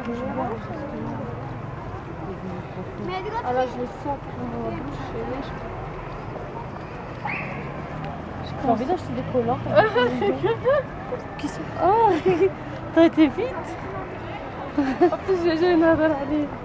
Alors je le sens dans la bouche et là j'ai envie d'acheter des collants. Qui sont... Oh, t'as été vite. En plus j'ai une adore aller.